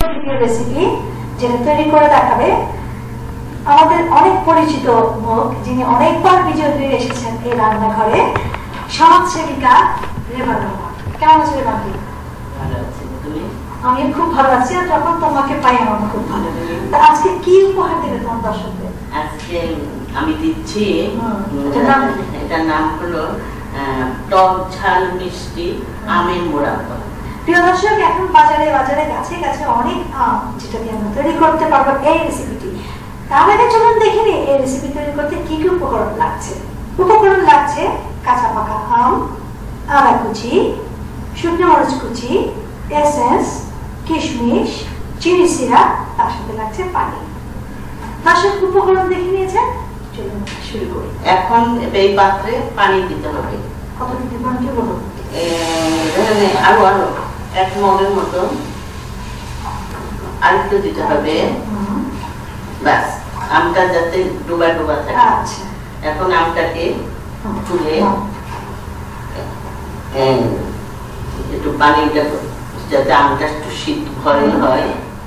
Recipe যেটা তৈরি করে দেখাবে আমাদের অনেক পরিচিত মুখ, যিনি অনেকবার বিজয় হয়ে এসেছেন এই রান্নাঘরে, সমাজসেবিকা রেবা রহমান। কেমন আছো রেবা? আমি খুব ভালো আছি, আর যখন তোমাকে পাই আমার খুব ভালো লাগে। আজকে কি উপহার দেবে তোমার দর্শকদের? আজকে আমি দিচ্ছি, এটার নাম হলো টক ঝাল মিষ্টি আমের মোড়াব্বা। প্রিয় দর্শক, এখন বাজারে বাজারে গাছে গাছে অনেক আম, যেটা দিয়ে আমরা তৈরি করতে পারবো এই রেসিপিটি। তার আগে চলুন দেখে নিই এই রেসিপি তৈরি করতে কি কি উপকরণ লাগছে। উপকরণ লাগছে কাঁচা পাকা আম, আদা কুচি, শুকনো মরিচ কুচি, এসেন্স, কিশমিশ, চিনি সিরাপ, তার সাথে লাগছে পানি। দর্শক উপকরণ দেখে নিয়েছেন, চলুন শুরু করি। এখন এই পাত্রে পানি দিতে হবে। কত দিতে পারেন কি বলুন? আরো আরো 1 মগের মতো আরেকটু দিতে হবে। ব্যাস, আমটা যাতে ডুবা ডুবা থাকে। আচ্ছা, এখন আমটাকে তুলে একটু পানিটা যাতে আমটা একটু শীত ঘরে হয়।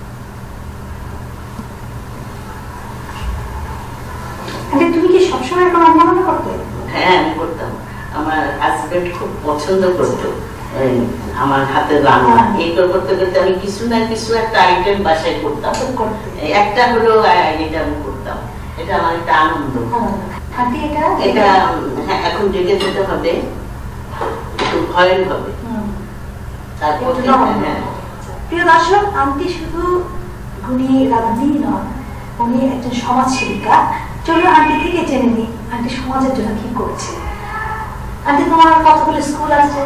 তুমি কি সবসময় এরকম রান্না বান্না করতে? হ্যাঁ, আমি করতাম। আমার হাজবেন্ড খুব পছন্দ করতো আমার হাতের রান্না। এই করতে করতে আমি কিছু না কিছু একটা আইটেম বাসায় করতাম। একটা হলো এটা আমি করতাম, এটা আমার একটা আনন্দ। এটা হ্যাঁ, এখন জেগে যেতে হবে, একটু ভয়ের হবে। তারপর প্রিয় দর্শক, আন্টি শুধু উনি রাঁধুনি নন, উনি একজন সমাজসেবিকা। চলো আন্টি থেকে জেনে নিই আন্টি সমাজের জন্য কি করছে। আন্টি, তোমার কতগুলো স্কুল আছে?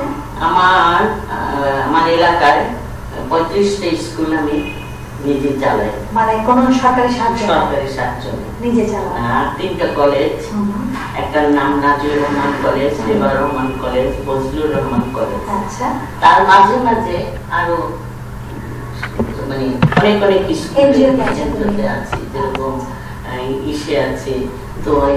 আমার এলাকায় 35টা স্কুল আমি নিজে চালাই। মানে কোন সরকারি সাহায্য? সরকারি সাহায্য নিজে চালাই। আর 3টা কলেজ, একটার নাম Nazir Rahman college, Reba Rahman college, Fazlur Rahman college. আচ্ছা, তার মাঝে মাঝে আরো মানে অনেক অনেক স্কুল আছে, যেরকম ইসে আছে, তো ওই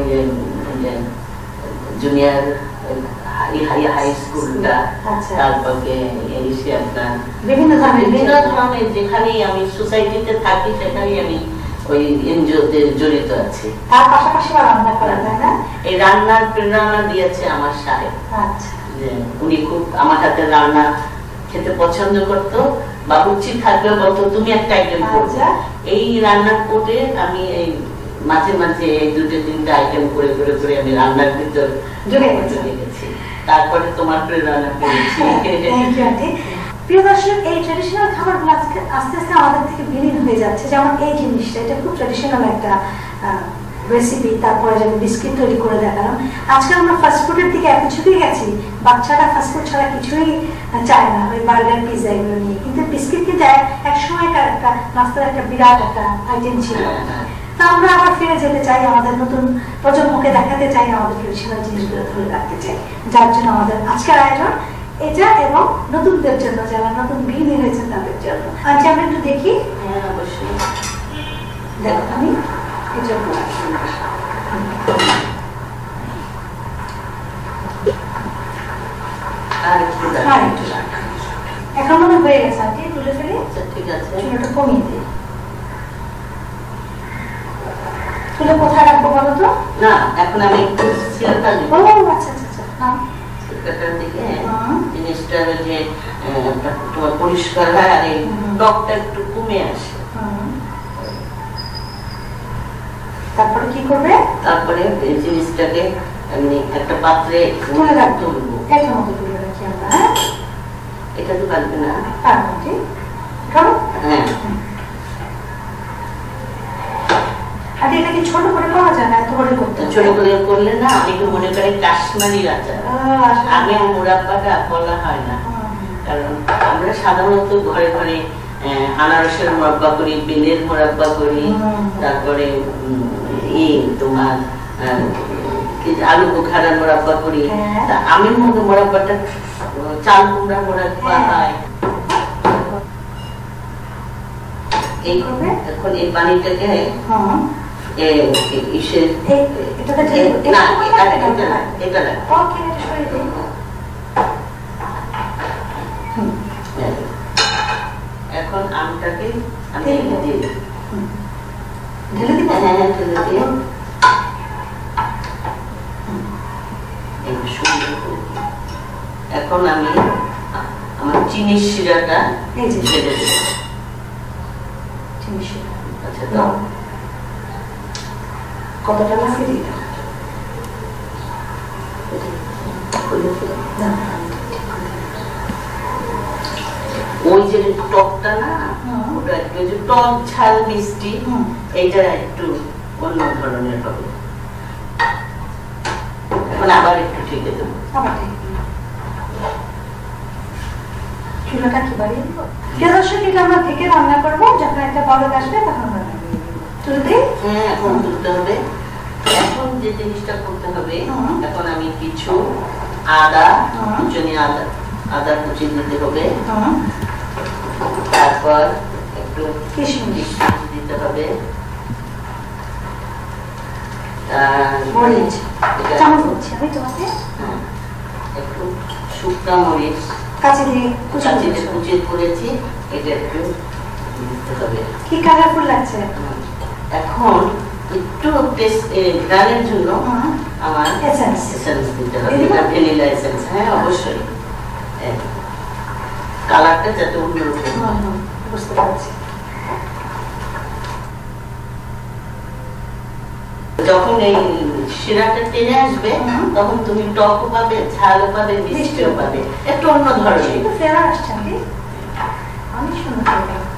জুনিয়র হাই স্কুলটা, তারপরে বিভিন্ন ধরনের যেখানেই আমি সোসাইটিতে থাকি সেখানেই আমি ওই এনজিওতে জড়িত আছি। তার পাশাপাশি রান্না করা যায় না? এই রান্নার প্রেরণা দিয়েছে আমার সাহেব। উনি খুব আমার হাতে রান্না খেতে পছন্দ করতো। বাবুর্চি থাকলে বলতো তুমি একটা আইটেম করবে। এই রান্না করে আমি এই মাঝে মাঝে 2-3টা আইটেম করে করে করে আমি রান্নার ভিতর জড়িয়ে গেছি। তারপরে তোমার প্রেরণা পেয়েছি। প্রিয় দর্শক, এই ট্র্যাডিশনাল খাবারগুলো আজকে আস্তে আস্তে আমাদের থেকে বিলীন হয়ে যাচ্ছে। যেমন এই জিনিসটা, এটা খুব ট্র্যাডিশনাল একটা রেসিপি। তারপরে যেমন বিস্কিট তৈরি করে দেখালাম। আজকাল আমরা ফাস্টফুডের দিকে এত ঝুঁকে গেছি, বাচ্চারা ফাস্টফুড ছাড়া কিছুই চায় না, ওই বার্গার পিজা এগুলো নিয়ে। কিন্তু বিস্কিট কিন্তু এক সময়কার একটা নাস্তার একটা বিরাট একটা আইটেম ছিল। তা আমরা আবার ফিরে যেতে চাই, আমাদের নতুন প্রজন্মকে দেখাতে চাই, আমাদের ট্রেডিশনাল জিনিসগুলো ধরে রাখতে চাই। যার জন্য আমাদের আজকের আয়োজন এটা, এবং নতুনদের জন্য, যারা নতুন গৃহিণী হয়েছেন তাদের জন্য। আচ্ছা, আমরা একটু দেখি। অবশ্যই দেখো, আমি এখন মনে হয়ে গেছে, আন্টি তুলে ফেলি। ঠিক আছে, চুলাটা কমিয়ে দিই। চুলে কোথায় রাখবো বলো তো? না, এখন আমি একটু সিলটা দিব। ও আচ্ছা আচ্ছা, হ্যাঁ, সিলটার দিকে জিনিসটা যে তোমার পরিষ্কার হয় আর এই টকটা একটু কমে আসে। তারপরে কি করবে? তারপরে এই জিনিসটাকে আমি একটা পাত্রে তুলে রাখবো। এটার মধ্যে তুলে রাখি আমরা। এটা তো পারবে না। হ্যাঁ, আর এটা কি ছোট করে করা যায় না? এত করে করতে? ছোট করে করলে না, অনেকে মনে করে কাশ্মীরি আচার। আমের মোড়াব্বাটা বলা হয় না, কারণ আমরা সাধারণত ঘরে ঘরে আনারসের মোড়াব্বা করি, বেলের মোড়াব্বা করি, তারপরে তোমার আলু বোখারার মোড়াব্বা করি। আমের মধ্যে মোড়াব্বাটা চাল কুমড়া মোড়াব্বা হয়। এখন এই পানিটাকে এখন আমটাকে আমি দিয়ে দিই। ঢেলে দিব? হ্যাঁ ঢেলে দিয়ে এখন আমি আমার চিনির শিরাটা ঢেলে দেব। চিনির শিরা আচ্ছা দাও। কতটা লাগবে দিতে? ওই যে টকটা না, ওটা একটু টক ঝাল মিষ্টি, এইটা একটু অন্য ধরনের হবে। এখন আবার একটু ঢেকে দেবো। চুলাটা কি বাড়িয়ে দিব? দর্শক, এটা আমরা থেকে রান্না করবো, যখন একটা বলক আসবে তখন তুলতে। হ্যাঁ এখন তুলতে হবে। এখন যে জিনিসটা করতে হবে, এখন আমি কিছু আদা কুচনি আদা কুচি দিতে হবে। তারপর একটু কিশমিশ দিতে হবে। একটু শুকনা মরিচ কাঁচি দিয়ে কুচি করেছি, এটা একটু দিতে হবে। কি কালারফুল লাগছে। এখন একটু টেস্ট গানের জন্য আমার এসেন্স দিতে হবে, এটা ভ্যানিলা এসেন্স। হ্যাঁ অবশ্যই, কালারটা যাতে অন্যরকম হয়। বুঝতে পারছি। যখন এই শিরাটা টেনে আসবে তখন তুমি টকও পাবে, ঝালও পাবে, মিষ্টিও পাবে, একটু অন্য ধরনের ফ্লেভার আসছে। অনেক সুন্দর।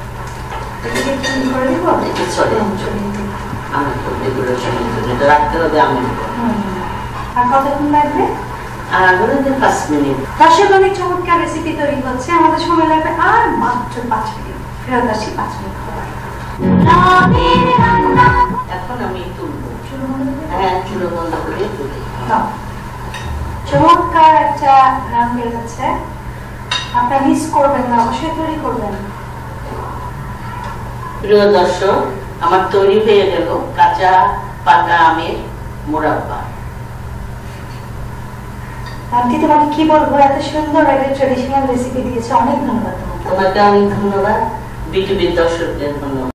এটা রাখতে হবে আমি। আর কতক্ষণ লাগবে? আর 5 মিনিট। দর্শক, অনেক চমৎকার রেসিপি তৈরি হচ্ছে, আমাদের সময় লাগবে আর মাত্র 5 মিনিট। ফেরত আসি 5 মিনিট। এখন আমি তুলবো। হ্যাঁ চুলো বন্ধ করে তুলি। চমৎকার একটা রান বের হচ্ছে, আপনারা মিস করবেন না, অবশ্যই তৈরি করবেন। প্রিয় দর্শক, আমার তৈরি হয়ে গেল কাঁচা পাকা আমের মোরাব্বা। আন্টি, তোমাকে কি বলবো, এত সুন্দর একটা ট্রেডিশনাল রেসিপি দিয়েছে, অনেক ধন্যবাদ তোমাকে। তোমাকে অনেক ধন্যবাদ। বিটিভির দর্শকদের ধন্যবাদ।